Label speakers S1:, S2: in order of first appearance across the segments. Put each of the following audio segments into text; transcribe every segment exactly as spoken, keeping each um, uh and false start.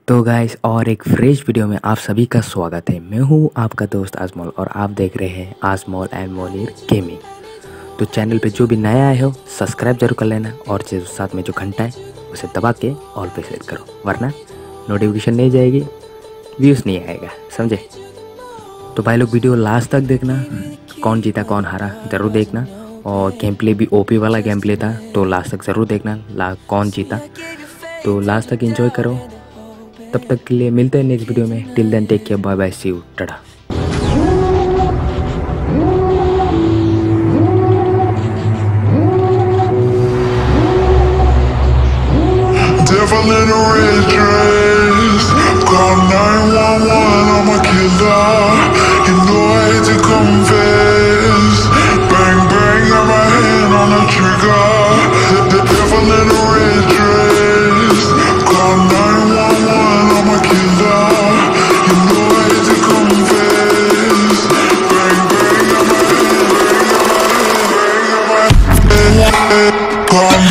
S1: तो गाइस और एक फ्रेश वीडियो में आप सभी का स्वागत है। मैं हूं आपका दोस्त आजमोल और आप देख रहे हैं आजमोल एंड मोनिर गेमिंग। तो चैनल पे जो भी नया आए हो सब्सक्राइब जरूर कर लेना और जो साथ में जो घंटा है उसे दबा के ऑल पे सेट करो, वरना नोटिफिकेशन नहीं जाएगी, व्यूज़ नहीं आएगा, समझे। तो भाई लोग वीडियो लास्ट तक देखना, कौन जीता कौन हारा ज़रूर देखना। और गेम प्ले भी ओपी वाला गेम प्ले था, तो लास्ट तक ज़रूर देखना ला कौन जीता। तो लास्ट तक एंजॉय करो। तब तक के लिए मिलते हैं नेक्स्ट वीडियो में। Till then take care, bye bye, see you, tata.
S2: Devil in a red dress, call nine one one, I'm a killer. You know I hate to confess. Bang bang, got my hand on the trigger. The, the devil in a red dress, call nine one one, I'm a killer. You know I hate to confess. Bang bang, got my hand, bang, got my hand, bang, got my hand. Call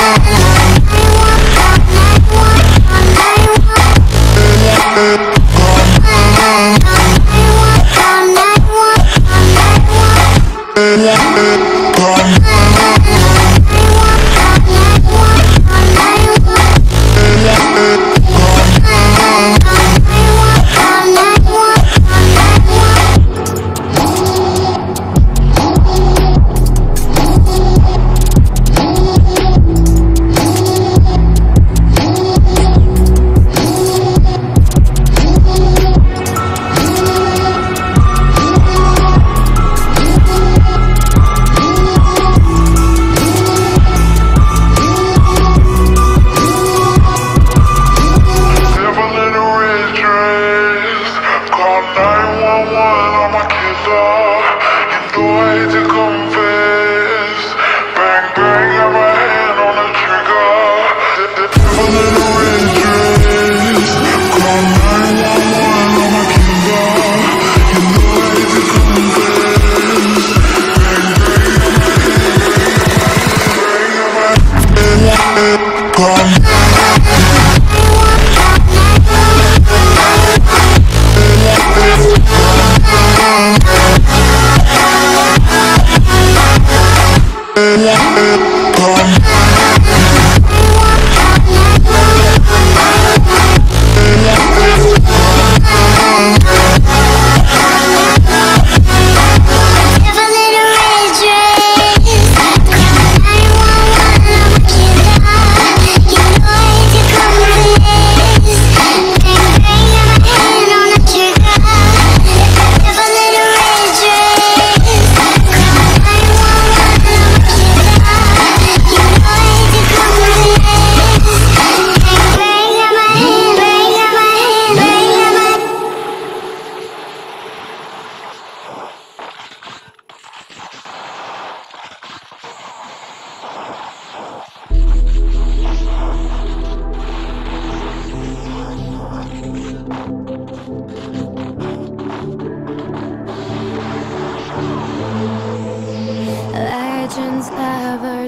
S3: Legends never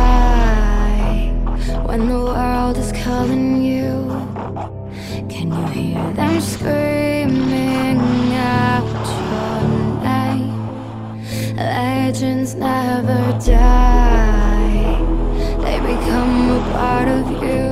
S3: die when the world is calling you. Can you hear them screaming out your name? Legends never die, they become a part of you.